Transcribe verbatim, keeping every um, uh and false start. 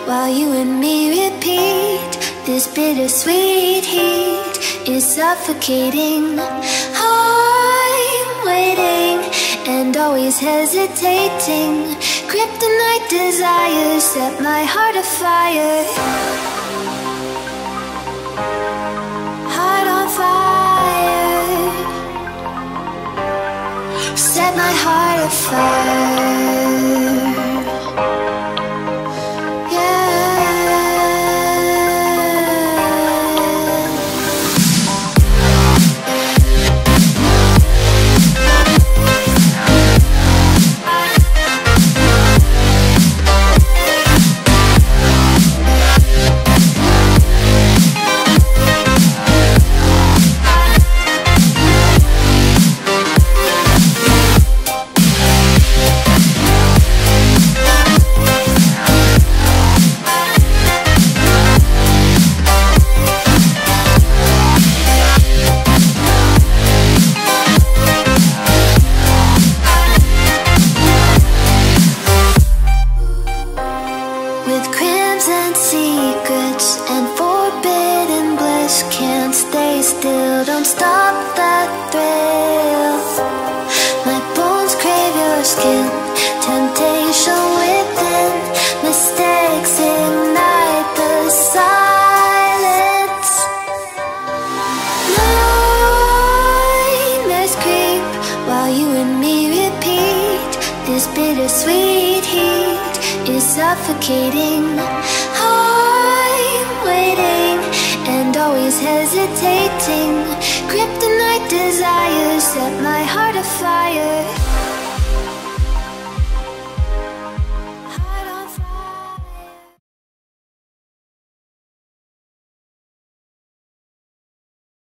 while you and me repeat. This bittersweet heat is suffocating. I'm waiting and always hesitating. Kryptonite desires set my heart afire. Heart on fire. Set my heart afire. Bittersweet heat is suffocating. I'm waiting and always hesitating. Kryptonite desires set my heart afire.